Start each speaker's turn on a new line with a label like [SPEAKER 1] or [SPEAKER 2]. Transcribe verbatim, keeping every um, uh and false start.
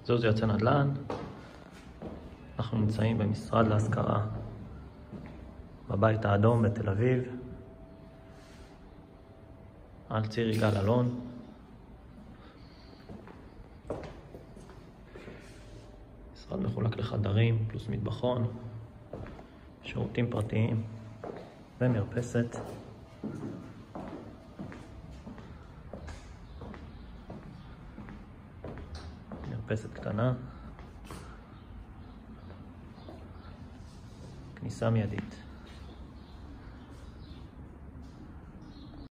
[SPEAKER 1] זוזו יוצא נדל"ן. אנחנו נמצאים במשרד להשכרה בבית האדום בתל אביב, על ציר יגאל אלון. משרד מחולק לחדרים פלוס מטבחון, שירותים פרטיים ומרפסת. מרפסת קטנה, כניסה מיידית.